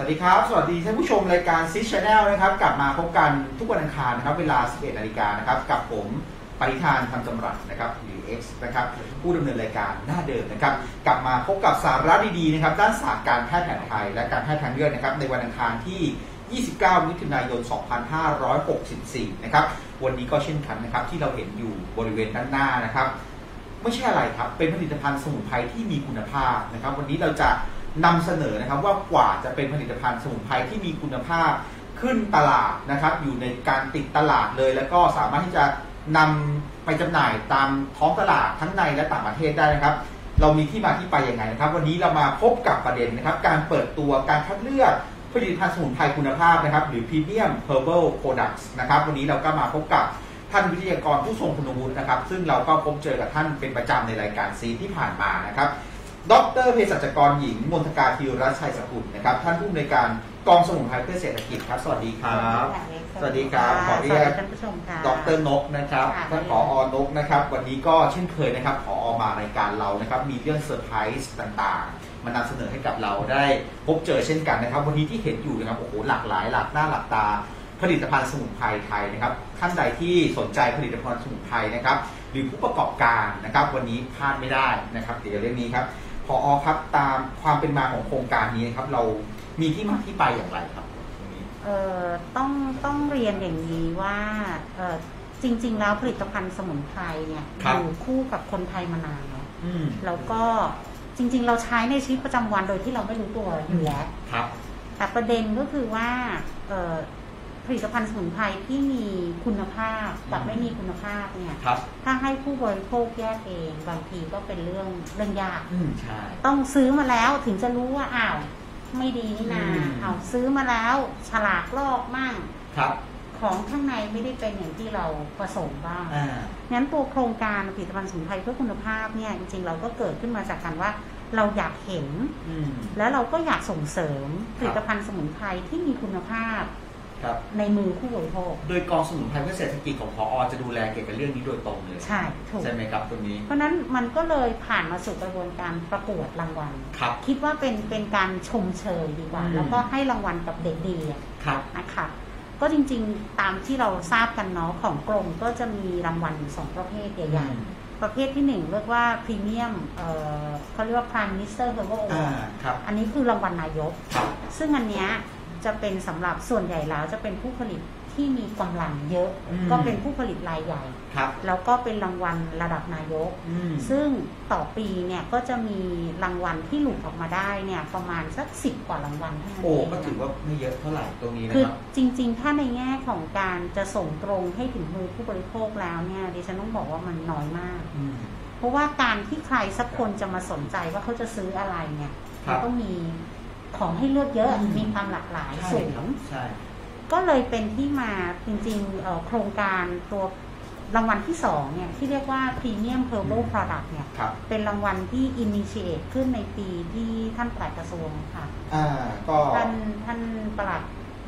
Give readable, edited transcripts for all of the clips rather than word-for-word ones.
วัสดีครับสวัสดีท่านผู้ชมรายการซิช Channel นะครับกลับมาพบกันทุกวันอังคารนะครับเวลา 11 นาฬิกานะครับกับผมปณิธานธรรมจำรัดนะครับหรือ X นะครับผู้ดำเนินรายการหน้าเดิมนะครับกลับมาพบกับสาระดีๆนะครับด้านศาสตร์การแพทย์แผนไทยและการแพทย์ทางเลือกนะครับในวันอังคารที่ 29 มิถุนายน 2564 นะครับวันนี้ก็เช่นกันนะครับที่เราเห็นอยู่บริเวณด้านหน้านะครับไม่ใช่อะไรครับเป็นผลิตภัณฑ์สมุนไพรที่มีคุณภาพนะครับวันนี้เราจะนำเสนอนะครับว่ากว่าจะเป็นผลิตภัณฑ์สมุนไพรที่มีคุณภาพขึ้นตลาดนะครับอยู่ในการติดตลาดเลยแล้วก็สามารถที่จะนำไปจำหน่ายตามท้องตลาดทั้งในและต่างประเทศได้นะครับเรามีที่มาที่ไปยังไงนะครับวันนี้เรามาพบกับประเด็นนะครับการเปิดตัวการคัดเลือกผลิตภัณฑ์สมุนไพรคุณภาพนะครับหรือ Premium Herbal Products นะครับวันนี้เราก็มาพบกับท่านวิทยากรผู้ทรงคุณวุฒินะครับซึ่งเราก็พบเจอกับท่านเป็นประจำในรายการซีที่ผ่านมานะครับดร.เภสัชกรหญิงมนทกาธีรชัยสกุลนะครับท่านผู้อำนวยการกองสมุนไพรเพื่อเศรษฐกิจครับสวัสดีครับสวัสดีครับขอเรียกดร.นกนะครับท่านผอ.นกนะครับวันนี้ก็เช่นเคยนะครับผอ.มารายการเรานะครับมีเรื่องเซอร์ไพรส์ต่างๆมานำเสนอให้กับเราได้พบเจอเช่นกันนะครับวันนี้ที่เห็นอยู่นะครับโอ้โหหลากหลายหลากหน้าหลากตาผลิตภัณฑ์สมุนไพรไทยนะครับท่านใดที่สนใจผลิตภัณฑ์สมุนไพรนะครับหรือผู้ประกอบการนะครับวันนี้พลาดไม่ได้นะครับเดี๋ยวเรื่องนี้ครับผอ.ครับตามความเป็นมาของโครงการนี้ครับเรามีที่มาที่ไปอย่างไรครับต้องเรียนอย่างนี้ว่าจริงๆแล้วผลิตภัณฑ์สมุนไพรเนี่ยอยู่คู่กับคนไทยมานานแล้วแล้วก็จริงๆเราใช้ในชีวิตประจำวันโดยที่เราไม่รู้ตัวอยู่แล้วแต่ประเด็นก็คือว่าผลิตภัณฑ์สมุนไพรที่มีคุณภาพกับไม่มีคุณภาพเนี่ยถ้าให้ผู้บริโภคแยกเองบางทีก็เป็นเรื่องยากต้องซื้อมาแล้วถึงจะรู้ว่าอ้าวไม่ดีนี่นาเอาซื้อมาแล้วฉลากลอกมั่งของข้างในไม่ได้เป็นอย่างที่เราผสมบ้างงั้นตัวโครงการผลิตภัณฑ์สมุนไพรเพื่อคุณภาพเนี่ยจริงๆเราก็เกิดขึ้นมาจากการว่าเราอยากเห็นแล้วเราก็อยากส่งเสริมผลิตภัณฑ์สมุนไพรที่มีคุณภาพในมือผู้บริโภคโดยกองสมุนไพรเพื่อเศรษฐกิจของผอ.จะดูแลเกี่ยวกับเรื่องนี้โดยตรงเลยใช่ถูกใช่ไหมครับตรงนี้เพราะนั้นมันก็เลยผ่านมาสู่กระบวนการประกวดรางวัลคิดว่าเป็นการชมเชยดีกว่าแล้วก็ให้รางวัลกับเด็กดีนะคะก็จริงๆตามที่เราทราบกันเนาะของกรมก็จะมีรางวัลอยู่2ประเภทใหญ่ๆประเภทที่1เรียกว่าพรีเมียมเขาเรียกว่า Prime Minister Herbal Award อันนี้คือรางวัลนายกซึ่งอันเนี้ยจะเป็นสำหรับส่วนใหญ่แล้วจะเป็นผู้ผลิตที่มีกำลังเยอะก็เป็นผู้ผลิตรายใหญ่แล้วก็เป็นรางวัลระดับนายกซึ่งต่อปีเนี่ยก็จะมีรางวัลที่หลุดออกมาได้เนี่ยประมาณสัก10 กว่ารางวัลเท่านั้นเองก็ถือว่าไม่เยอะเท่าไหร่ตรงนี้นะครับคือจริงๆถ้าในแง่ของการจะส่งตรงให้ถึงมือผู้บริโภคแล้วเนี่ยดิฉันต้องบอกว่ามันน้อยมากเพราะว่าการที่ใครสักคนจะมาสนใจว่าเขาจะซื้ออะไรเนี่ยมันต้องมีของให้เลือกเยอะมีความหลากหลายสูงก็เลยเป็นที่มาจริงๆโครงการตัวรางวัลที่2เนี่ยที่เรียกว่า Premium Herbal Product เนี่ยเป็นรางวัลที่ Initiate ขึ้นในปีที่ท่านปลัดกระทรวงค่ะก็ท่านปลัด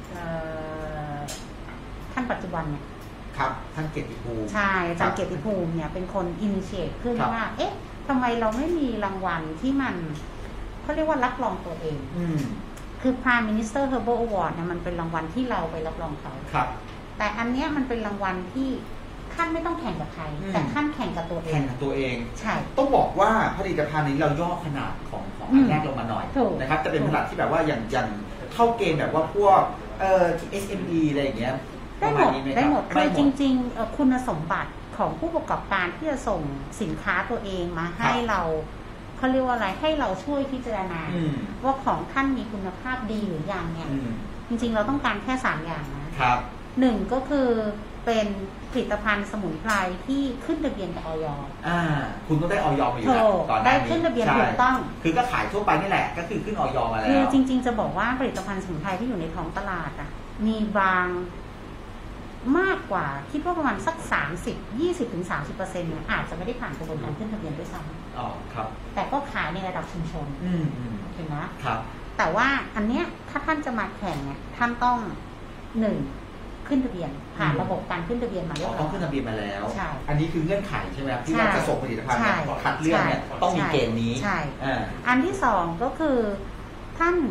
ท่านปัจจุบันเนี่ยครับท่านเกียรติภูมิใช่อาจารย์เกียรติภูมิเนี่ยเป็นคน Initiate ขึ้นว่าเอ๊ะทำไมเราไม่มีรางวัลที่มันเขาเรียกว่ารับรองตัวเองคือ Prime Minister Herbal Award เนี่ยมันเป็นรางวัลที่เราไปรับรองเขาแต่อันเนี้ยมันเป็นรางวัลที่ท่านไม่ต้องแข่งกับใครแต่ท่านแข่งกับตัวเองแข่งกับตัวเองใช่ต้องบอกว่าผลิตภัณฑ์นี้เราย่อขนาดของอันแรกลงมาหน่อยนะครับจะเป็นผลิตที่แบบว่าอย่างเข้าเกณฑ์แบบว่าพวกSME อะไรอย่างเงี้ยได้หมดคือจริงๆคุณสมบัติของผู้ประกอบการที่จะส่งสินค้าตัวเองมาให้เราเขาเรียกว่าอะไรให้เราช่วยพิจารณาว่าของท่านมีคุณภาพดีหรือยังเนี่ยจริงๆเราต้องการแค่3อย่างนะครับ1ก็คือเป็นผลิตภัณฑ์สมุนไพรที่ขึ้นทะเบียนกับอย. คุณต้องได้อย.มาอยู่แล้วก่อนได้ขึ้นทะเบียนถูกต้องคือก็ขายทั่วไปนี่แหละก็คือขึ้นอย.มาแล้วคือจริงๆจะบอกว่าผลิตภัณฑ์สมุนไพรที่อยู่ในท้องตลาดมีบางมากกว่าคิดว่าประมาณสัก20-30% เนี่ยอาจจะไม่ได้ผ่านกระบวนการขึ้นทะเบียนด้วยซ้ำแต่ก็ขายในระดับชุมชนเห็นไหมแต่ว่าอันเนี้ยถ้าท่านจะมาแข่งเนี่ยท่านต้อง1ขึ้นทะเบียนผ่านระบบการขึ้นทะเบียนมาแล้วต้องขึ้นทะเบียนมาแล้วอันนี้คือเงื่อนไขใช่ไหมครับที่เราจะส่งผลิตภัณฑ์คัดเลือกเนี่ยต้องมีเกณฑ์นี้อันที่2ก็คือท่าน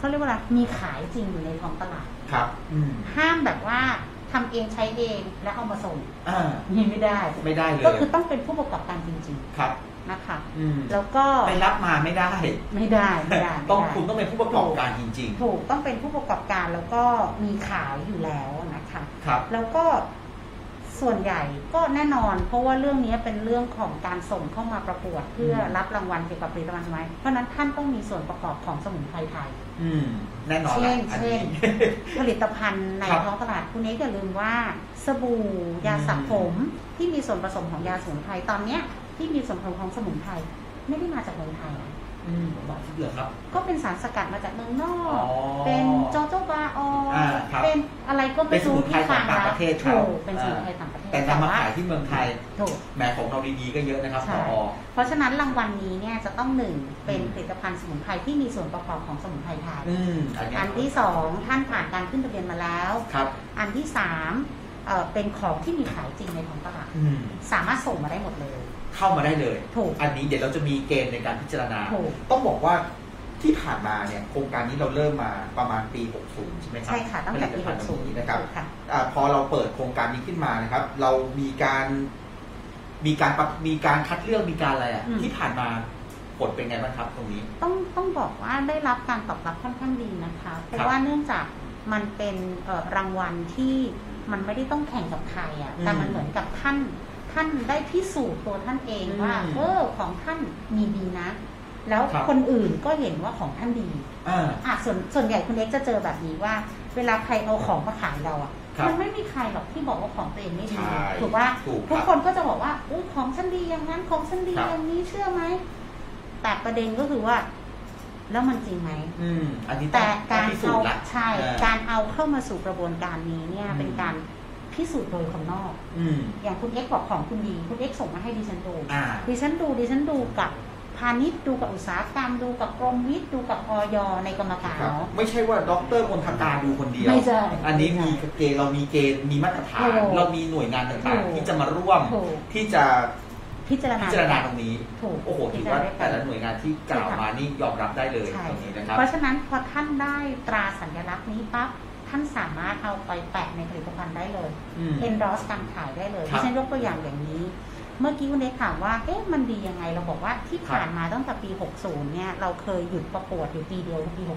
เขาเรียกว่าอะไรมีขายจริงอยู่ในท้องตลาดครับห้ามแบบว่าทำเองใช้เองแล้วเอามาส่งนี่ไม่ได้เลยก็คือต้องเป็นผู้ประกอบการจริงๆครับนะคะแล้วก็ไปรับมาไม่ได้ต้องคุณต้องเป็นผู้ประกอบการจริงๆถูกต้องเป็นผู้ประกอบการแล้วก็มีขายอยู่แล้วนะคะครับแล้วก็ส่วนใหญ่ก็แน่นอนเพราะว่าเรื่องนี้เป็นเรื่องของการส่งเข้ามาประกวดเพื่อรับรางวัลเกี่ยวกับผลิตภัณฑ์สมุนไพรเพราะนั้นท่านต้องมีส่วนประกอบของสมุนไพรไทยแน่นอนเช่นผลิตภัณฑ์ในท้องตลาดคุณเอกอย่าลืมว่าสบู่ยาสระผมที่มีส่วนผสมของยาสมุนไพรตอนเนี้ยที่มีส่วนผสมของสมุนไพรไม่ได้มาจากเมืองไทยบอกที่เดือดครับก็เป็นสารสกัดมาจากเมืองนอกเป็นโจโจบาเป็นอะไรก็ไม่รู้ที่ต่างประเทศเขาเป็นสมุนไพรต่างประเทศแต่นำมาขายที่เมืองไทยแม้ของเราดีๆก็เยอะนะครับเพราะฉะนั้นรางวัลนี้เนี่ยจะต้อง1เป็นผลิตภัณฑ์สมุนไพรที่มีส่วนประกอบของสมุนไพรไทยอันที่2ท่านผ่านการขึ้นทะเบียนมาแล้วอันที่3เป็นของที่มีขายจริงในท้องตลาดสามารถส่งมาได้หมดเลยเข้ามาได้เลยอันนี้เดี๋ยวเราจะมีเกณฑ์ในการพิจารณาต้องบอกว่าที่ผ่านมาเนี่ยโครงการนี้เราเริ่มมาประมาณปี60ใช่ไหมครับใช่ค่ะตั้งแต่ปี60 นะครับพอเราเปิดโครงการนี้ขึ้นมานะครับเรามีการคัดเลือกมีการอะไรที่ผ่านมาผลเป็นไงบ้างครับตรงนี้ต้องบอกว่าได้รับการตอบรับค่อนข้างดีนะคะเพราะว่าเนื่องจากมันเป็นรางวัลที่มันไม่ได้ต้องแข่งกับใครแต่มันเหมือนกับท่านได้พิสูจน์ตัวท่านเองว่าของท่านมีดีนะแล้วคนอื่นก็เห็นว่าของท่านดีส่วนใหญ่คุณเล็กจะเจอแบบนี้ว่าเวลาใครเอาของมาขายเรามันไม่มีใครหรอกที่บอกว่าของตัวเองไม่ดีถูกว่าทุกคนก็จะบอกว่าของฉันดีอย่างนั้นของฉันดีอย่างนี้เชื่อไหมแต่ประเด็นก็คือว่าแล้วมันจริงไหมแต่การเอาการเอาเข้ามาสู่กระบวนการนี้เนี่ยเป็นการพิสูจน์โดยคนนอกอย่างคุณเอ็กบอกของคุณดีคุณเอ็กส่งมาให้ดิฉันดูดิฉันดูกับพาณิชย์ดูกับอุตสาหกรรมดูกับกรมวิทย์ดูกับอย.ในกรรมการไม่ใช่ว่าด็อกเตอร์มนทการดูคนเดียวอันนี้มีเกณฑ์เรามีเกณฑ์มีมาตรฐานเรามีหน่วยงานต่างๆที่จะมาร่วมที่จะพิจารณาตรงนี้โอ้โหถือว่าแต่ละหน่วยงานที่กล่าวมานี่ยอมรับได้เลยตรงนี้นะครับเพราะฉะนั้นพอท่านได้ตราสัญลักษณ์นี้ปั๊บท่านสามารถเอาไปแปะในผลิตภัณฑ์ได้เลยendorse การขายได้เลยที่ฉันยกตัวอย่างนี้ เมื่อกี้คุณเล็กถามว่ามันดียังไงเราบอกว่าที่ผ่านมาตั้งแต่ปี60เนี่ยเราเคยหยุดประกวดอยู่ปีเดียวคือปี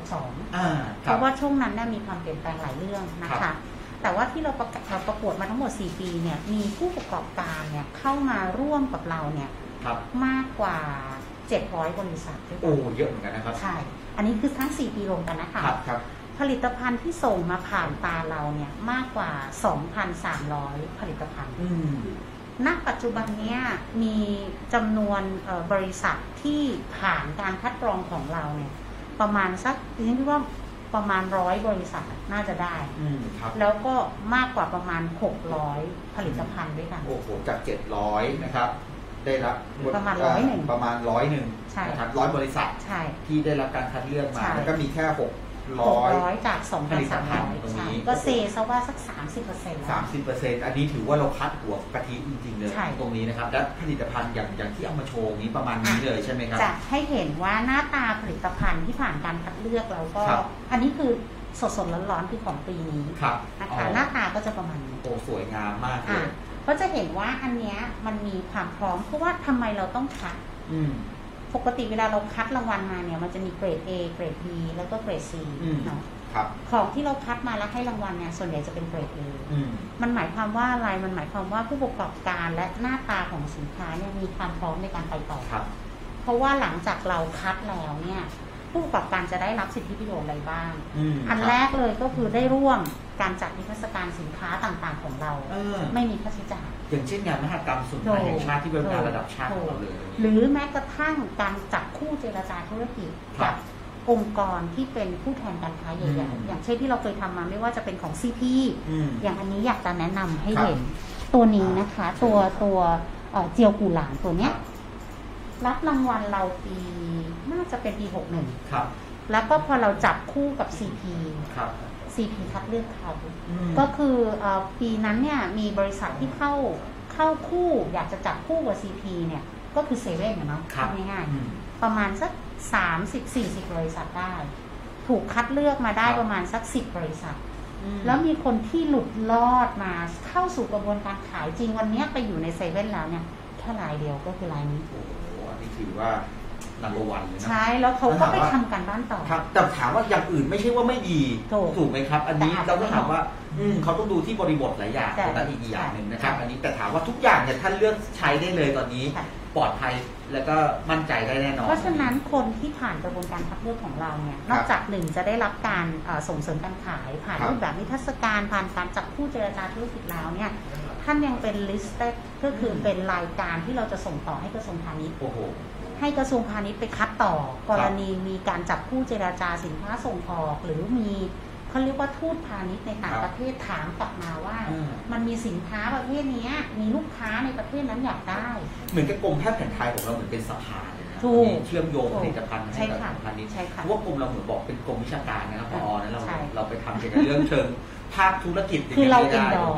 62เพราะว่าช่วงนั้นมีความเปลี่ยนแปลงหลายเรื่องนะคะแต่ว่าที่เราประกวดมาทั้งหมด4ปีเนี่ยมีผู้ประกอบการเนี่ยเข้ามาร่วมกับเราเนี่ยมากกว่า700บริษัทด้วยกันเยอะเหมือนกันนะครับใช่อันนี้คือทั้ง4ปีรวมกันนะคะผลิตภัณฑ์ที่ส่งมาผ่านตาเราเนี่ยมากกว่า 2,300 ผลิตภัณฑ์ณปัจจุบันนี้มีจำนวนบริษัทที่ผ่านการคัดกรองของเราเนี่ยประมาณสักดิฉันคิดว่าประมาณ100 บริษัทน่าจะได้แล้วก็มากกว่าประมาณ600 ผลิตภัณฑ์ด้วยกันโอ้โหจาก700นะครับได้รับประมาณ100 ประมาณ100นะครับ100 บริษัทที่ได้รับการคัดเลือกมาแล้วก็มีแค่600 จาก 2,300 ใช่ก็เซซะว่าสัก 30%อันนี้ถือว่าเราคัดหัวกะทิจริงๆเลยตรงนี้นะครับและผลิตภัณฑ์อย่างที่เอามาโชว์นี้ประมาณนี้เลยใช่ไหมครับจะให้เห็นว่าหน้าตาผลิตภัณฑ์ที่ผ่านการคัดเลือกแล้วก็อันนี้คือสดๆร้อนๆคือของปีนี้นะคะหน้าตาก็จะประมาณนี้โอ้สวยงามมากเลยก็จะเห็นว่าอันนี้มันมีความพร้อมเพราะว่าทำไมเราต้องคัดปกติเวลาเราคัดรางวัลมาเนี่ยมันจะมีเกรด A เกรด B แล้วก็เกรด C เนาะของที่เราคัดมาแล้วให้รางวัลเนี่ยส่วนใหญ่จะเป็นเกรด A มันหมายความว่าอะไรมันหมายความว่าผู้ประกอบการและหน้าตาของสินค้าเนี่ยมีความพร้อมในการไปต่อเพราะว่าหลังจากเราคัดแล้วเนี่ยผู้ประกอบการจะได้รับสิทธิประโยชน์อะไรบ้างอันแรกเลยก็คือได้ร่วมการจัดนิทรรศการสินค้าต่างๆของเราไม่มีค่าใช้จ่ายอย่างเช่นงานมหกรรมสุนทรแห่งชาติที่เป็นงานระดับชาติของเราเลยหรือแม้กระทั่งการจับคู่เจรจาธุรกิจกับองค์กรที่เป็นผู้แทนการค้าใหญ่ๆอย่างเช่นที่เราเคยทำมาไม่ว่าจะเป็นของ CP อย่างอันนี้อยากจะแนะนำให้เห็นตัวนี้นะคะตัวเจียวกูหลานตัวเนี้ยรับรางวัลเราปีน่าจะเป็นปี61 ครับแล้วก็พอเราจับคู่กับ CP CP คัดเลือกเขาก็คือปีนั้นเนี่ยมีบริษัทที่เข้าคู่อยากจะจับคู่กับ CP เนี่ยก็คือเซเว่นเนาะง่ายๆประมาณสัก30-40 บริษัทได้ถูกคัดเลือกมาได้ประมาณสัก10 บริษัทแล้วมีคนที่หลุดรอดมาเข้าสู่กระบวนการขายจริงวันนี้ไปอยู่ในเซเว่นแล้วเนี่ยแค่รายเดียวก็คือรายนี้โอ้โหอันนี้ถือว่าnumber 1เลยนะใช่แล้วเขาก็ไปทำการบ้านต่อครับแต่ถามว่าอย่างอื่นไม่ใช่ว่าไม่ดีถูกไหมครับอันนี้เราก็ถามว่าเขาต้องดูที่บริบทหลายอย่างแต่อีกอย่างหนึ่งนะครับอันนี้แต่ถามว่าทุกอย่างเนี่ยท่านเลือกใช้ได้เลยตอนนี้ปลอดภัยแล้วก็มั่นใจได้แน่นอนเพราะฉะนั้นคนที่ผ่านกระบวนการคัดเลือกของเราเนี่ยนอกจากหนึ่งจะได้รับการส่งเสริมการขายผ่านรูปแบบนิทรรศการผ่านการจับคู่เจรจาธุรกิจแล้วเนี่ยท่านยังเป็น listed ก็คือเป็นรายการที่เราจะส่งต่อให้กระทรวงพาณิชย์ให้กระทรวงพาณิชย์ไปคัดต่อกรณีมีการจับคู่เจรจาสินค้าส่งออกหรือมีเขาเรียกว่าทูตพาณิชย์ในต่างประเทศถามกลับมาว่ามันมีสินค้าประเภทนี้มีลูกค้าในประเทศนั้นอยากได้เหมือนกับกรมแพทย์แผนไทยของเราเหมือนเป็นสภาเลยนะเชื่อมโยงผลิตภัณฑ์ให้กับพาณิชย์เพราะว่ากรมเราเหมือนบอกเป็นกรมวิชาการนะครับพอนั้นเราไปทำเกี่ยวกับเรื่องเชิงภาคธุรกิจคือเรา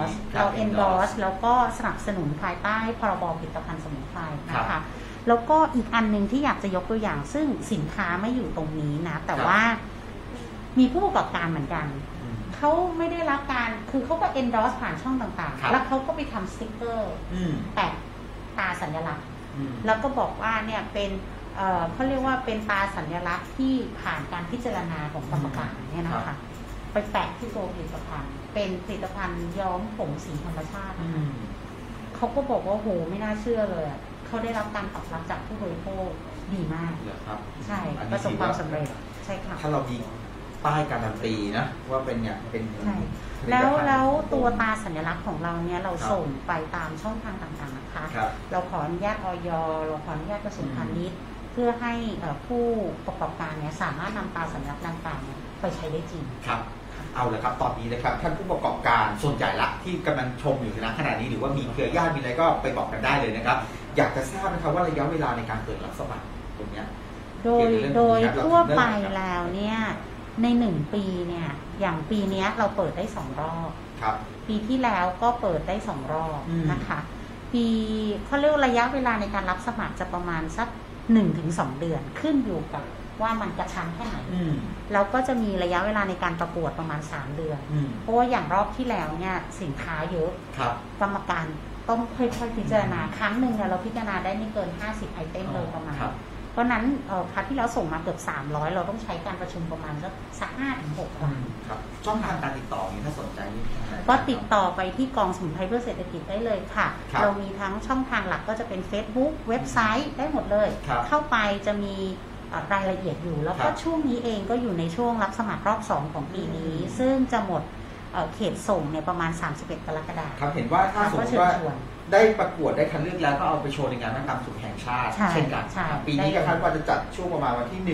endorse แล้วก็สนับสนุนภายใต้พรบผลิตภัณฑ์สมุนไพรนะคะแล้วก็อีกอันหนึ่งที่อยากจะยกตัวอย่างซึ่งสินค้าไม่อยู่ตรงนี้นะแต่ว่ามีผู้ประกอบการเหมือนกันเขาไม่ได้รับการคือเขาก็ endorse ผ่านช่องต่างๆแล้วเขาก็ไปทำสติ๊กเกอร์แปะตาสัญลักษณ์แล้วก็บอกว่าเนี่ยเป็นเขาเรียกว่าเป็นตาสัญลักษณ์ที่ผ่านการพิจารณาของกรรมการเนี่ยนะคะไปแปะที่ตัวผลิตภัณฑ์เป็นผลิตภัณฑ์ย้อมผมสีธรรมชาติเขาก็บอกว่าโหไม่น่าเชื่อเลยเขาได้รับการตอบรับจากผู้บริโภคดีมากใช่ประสบความสำเร็จใช่ค่ะถ้าเรามีป้ายการันตีนะว่าเป็นเนี่ยเป็นแล้วตัวตาสัญลักษณ์ของเราเนี่ยเราส่งไปตามช่องทางต่างๆนะคะเราขออนุญาตอย.เราขออนุญาตกระทรวงพาณิชย์เพื่อให้ผู้ประกอบการเนี่ยสามารถนำตาสัญลักษณ์ต่างๆไปใช้ได้จริงครับเอาเลยครับตอนนี้นะครับท่านผู้ประกอบการส่วนใหญ่ละที่กำลังชมอยู่ในขณะนี้หรือว่ามีเครือญาติมีอะไรก็ไปบอกกันได้เลยนะครับอยากจะทราบนะครับว่าระยะเวลาในการเปิดรับสมัครตรงนี้โดยทั่วไปแล้วเนี่ยใน1 ปีเนี่ยอย่างปีนี้เราเปิดได้2 รอบปีที่แล้วก็เปิดได้2 รอบนะคะปีเขาเรียกระยะเวลาในการรับสมัครจะประมาณสัก 1-2 เดือนขึ้นอยู่กับว่ามันกระชั้นแค่ไหนแล้วก็จะมีระยะเวลาในการประกวดประมาณ3 เดือนเพราะว่าอย่างรอบที่แล้วเนี่ยสินค้าเยอะกรรมการต้องค่อยๆพิจารณาครั้งหนึ่งเนี่ยเราพิจารณาได้ไม่เกิน50ไอเทมเลยประมาณเพราะนั้นครั้งที่แล้วส่งมาเกือบ300เราต้องใช้การประชุมประมาณสัก 5-6 ครั้งครับช่องทางการติดต่อนี่ถ้าสนใจนี่ก็ติดต่อไปที่กองสมุนไพรเพื่อเศรษฐกิจได้เลยค่ะเรามีทั้งช่องทางหลักก็จะเป็น Facebook เว็บไซต์ได้หมดเลยเข้าไปจะมีรายละเอียดอยู่แล้วก็ช่วงนี้เองก็อยู่ในช่วงรับสมัครรอบ2ของปีนี้ซึ่งจะหมดเขตส่งเนี่ยประมาณ31 กรกฎาคมครับเห็นว่าถ้าสมมติว่าได้ประกวดได้คัดเลือกแล้วก็เอาไปโชว์ในงานมหกรรมสุขแห่งชาติเช่นกันปีนี้ก็คาดว่าจะจัดช่วงประมาณวันที่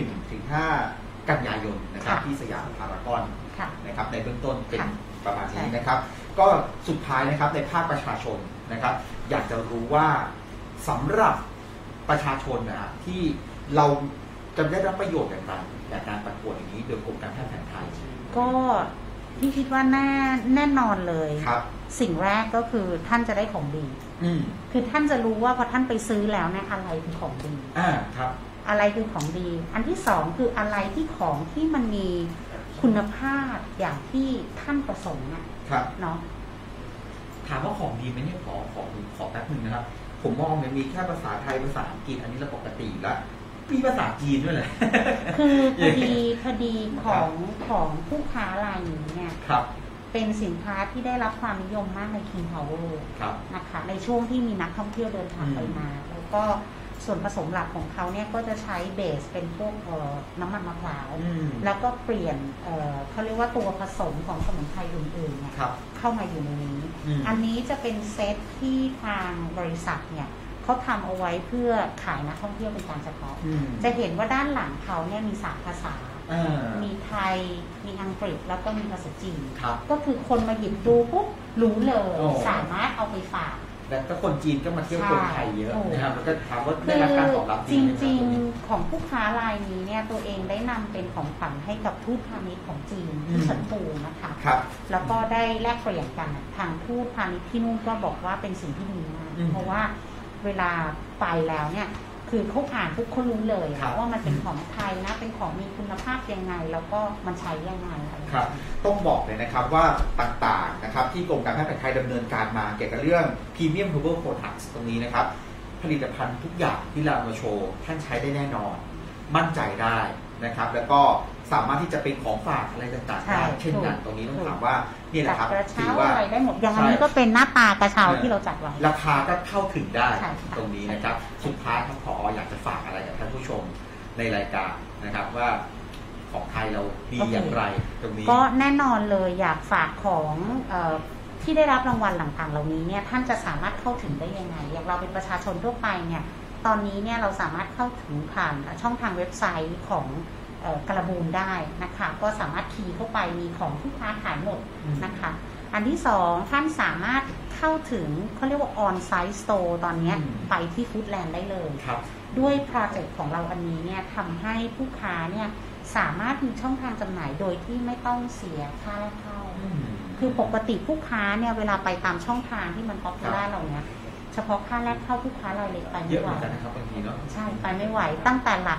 1-5 กันยายนนะครับที่สยามพารากอนนะครับในเบื้องต้นเป็นประมาณนี้นะครับก็สุดท้ายนะครับในภาคประชาชนนะครับอยากจะรู้ว่าสำหรับประชาชนนะที่เราจะได้รับประโยชน์อย่างไรจากการประกวดอย่างนี้โดยกรมการแพทย์แผนไทยก็ที่คิดว่าแน่นอนเลยสิ่งแรกก็คือท่านจะได้ของดีคือท่านจะรู้ว่าพอท่านไปซื้อแล้วเนี่ยอะไรคือของดีครับอะไรคือของดีอันที่2คืออะไรที่ของที่มันมีคุณภาพอย่างที่ท่านประสงค์เนาะถามว่าของดีไหมเนี่ยขอแป๊บนึงนะครับผมมองเนี่ยมีแค่ภาษาไทยภาษาอังกฤษอันนี้เราปกติแล้วมีภาษาจีนด้วยเลยคือพอดีของผู้ค้ารายนี้เนี่ยเป็นสินค้าที่ได้รับความนิยมมากใน King Power นะคะในช่วงที่มีนักท่องเที่ยวเดินทางไปมาแล้วก็ส่วนผสมหลักของเขาเนี่ยก็จะใช้เบสเป็นพวกน้ำมันมะพร้าวแล้วก็เปลี่ยนเขาเรียกว่าตัวผสมของสมุนไพรอื่นๆเนี่ยเข้ามาอยู่ในนี้อันนี้จะเป็นเซตที่ทางบริษัทเนี่ยเขาทำเอาไว้เพื่อขายนักท่องเที่ยวเป็นการเฉพาะจะเห็นว่าด้านหลังเขาเนี่ยมี3 ภาษามีไทยมีอังกฤษแล้วก็มีภาษาจีนก็คือคนมาหยิบดูปุ๊บรู้เลยสามารถเอาไปฝากแต่ก็คนจีนก็มาเที่ยวคนไทยเยอะนะครับแล้วก็ถามว่าได้รับการตอบรับจริงๆของผู้ค้ารายนี้เนี่ยตัวเองได้นำเป็นของขวัญให้กับทูตพาณิชย์ของจีนที่เฉินตูนะคะแล้วก็ได้แลกเปลี่ยนกันทางทูตพาณิชย์ที่นู่นก็บอกว่าเป็นสิ่งที่ดีมากเพราะว่าเวลาไปแล้วเนี่ยคือเขาอ่านปุ๊บเขารู้เลยว่ามันเป็นของไทยนะเป็นของมีคุณภาพยังไงแล้วก็มันใช้ยังไงครับต้องบอกเลยนะครับว่าต่างๆนะครับที่กรมการแพทย์แผนไทยดำเนินการมาเกี่ยวกับเรื่อง Premium Herbal Products ตรงนี้นะครับผลิตภัณฑ์ทุกอย่างที่เรามาโชว์ท่านใช้ได้แน่นอนมั่นใจได้นะครับแล้วก็สามารถที่จะเป็นของฝากอะไรต่างๆได้เช่นกันตรงนี้ต้องถามว่านี่แหละครับถือว่าอะไรได้หมดอย่างนี้ก็เป็นหน้าตากระเช้าที่เราจัดไว้ราคาก็เข้าถึงได้ตรงนี้นะครับสุดท้ายครับผอ.อยากจะฝากอะไรกับท่านผู้ชมในรายการนะครับว่าของไทยเราดีอย่างไรตรงนี้ก็แน่นอนเลยอยากฝากของที่ได้รับรางวัลต่างๆเหล่านี้เนี่ยท่านจะสามารถเข้าถึงได้ยังไงอย่างเราเป็นประชาชนทั่วไปเนี่ยตอนนี้เนี่ยเราสามารถเข้าถึงผ่านช่องทางเว็บไซต์ของกระบูนได้นะคะก็สามารถคีย์เข้าไปมีของที่ค้าขายหมดนะคะอันที่สองท่านสามารถเข้าถึงเขาเรียกว่า on-site store ตอนนี้ไปที่ฟู้ดแลนด์ได้เลยด้วยโปรเจกต์ของเราอันนี้เนี่ยทำให้ผู้ค้าเนี่ยสามารถมีช่องทางจำหน่ายโดยที่ไม่ต้องเสียค่าเข้าคือปกติผู้ค้าเนี่ยเวลาไปตามช่องทางที่มันป๊อปปูล่าเราเนี่ยเฉพาะค่าแรกเข้าผู้ค้ารายเล็กไปไม่ไหวใช่ไปไม่ไหวตั้งแต่หลัก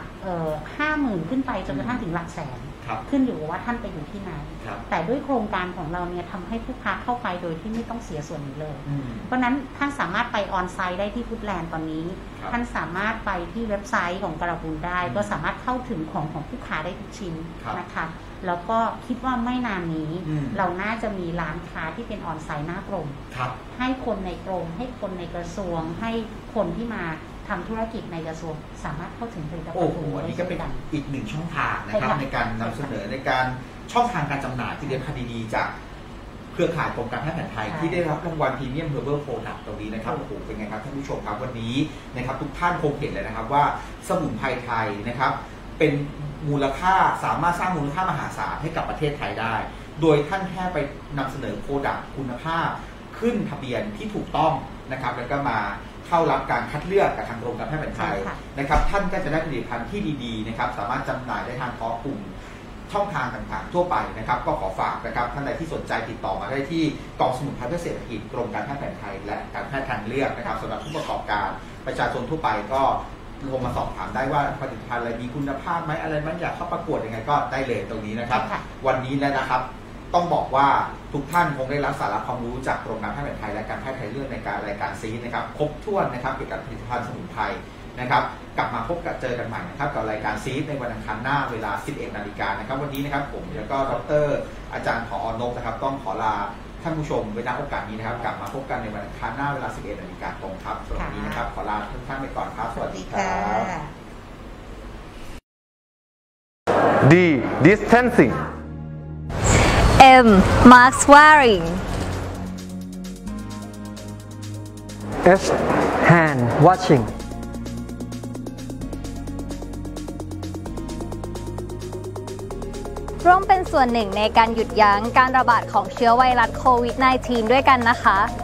50,000ขึ้นไปจนกระทั่งถึงหลักแสนขึ้นอยู่ว่าท่านไปอยู่ที่ไหนแต่ด้วยโครงการของเราเนี่ยทำให้ผู้ค้าเข้าไปโดยที่ไม่ต้องเสียส่วนนี้เลยเพราะนั้นท่านสามารถไปออนไซต์ได้ที่ฟู้ดแลนด์ตอนนี้ท่านสามารถไปที่เว็บไซต์ของกระบูนได้ก็สามารถเข้าถึงของผู้ค้าได้ทุกชิ้นนะคะแล้วก็คิดว่าไม่นานนี้เราน่าจะมีร้านค้าที่เป็นออนไซต์หน้ากรมให้คนในกรมให้คนในกระทรวงให้คนที่มาทำธุรกิจในกระทรวงสามารถเข้าถึงผลิตภัณฑ์โอ้โหอันนี้ก็เป็นอีกหนึ่งช่องทางนะครับในการนำเสนอในการช่องทางการจำหน่ายที่เด็ดพันดีๆจากเครือข่ายกรมการแพทย์แผนไทยที่ได้รับรางวัล Premium Herbal Product ตรงนี้นะครับโอ้โหเป็นไงครับท่านผู้ชมครับวันนี้นะครับทุกท่านคงเห็นเลยนะครับว่าสมุนไพรไทยนะครับเป็นมูลค่าสามารถสร้างมูลค่ามหาศาลให้กับประเทศไทยได้โดยท่านแค่ไปนำเสนอโปรดักต์คุณภาพขึ้นทะเบียนที่ถูกต้องนะครับแล้วก็มาเข้ารับการคัดเลือกกับทางกรมการแพทย์แผนไทยนะครับท่านก็จะได้ผลิตภัณฑ์ที่ดีๆนะครับสามารถจำหน่ายได้ทางท้องกลุ่มช่องทางต่างๆทั่วไปนะครับก็ขอฝากนะครับท่านใดที่สนใจติดต่อมาได้ที่กองสมุนไพรเพื่อเศรษฐกิจกรมการแพทย์แผนไทยและการแพทย์ทางเลือกนะครับสำหรับผู้ประกอบการประชาชนทั่วไปก็โทรมาสอบถามได้ว่าผลิตภัณฑ์อะไรมีคุณภาพไหมอะไรมันอยากเข้าประกวดยังไงก็ได้เลยตรงนี้นะครับวันนี้นะครับต้องบอกว่าทุกท่านคงได้รับสาระความรู้จากกรมการแพทย์แผนไทยและการแพทย์ไทยเลือกในการรายการซีนะครับครบถ้วนนะครับเกี่ยวกับผลิตภัณฑ์สมุนไพรนะครับกลับมาพบกันเจอกันใหม่นะครับกับรายการซีในวันอังคารหน้าเวลา 11 นาฬิกานะครับวันนี้นะครับผมแล้วก็ดร.อาจารย์ผอ.นกนะครับต้องขอลาท่านผู้ชมไว้ณโอกาสนี้นะครับกลับมาพบกันในวันอังคารหน้าเวลา 11 นาฬิกาตรงครับสำหรับวันนี้นะครับขอลาทุกท่านไปก่อนครับสวัสดีครับ D. Distancing M. Mask wearing H. Hand washing ร่วมเป็นส่วนหนึ่งในการหยุดยั้งการระบาดของเชื้อไวรัสโควิด -19 ด้วยกันนะคะ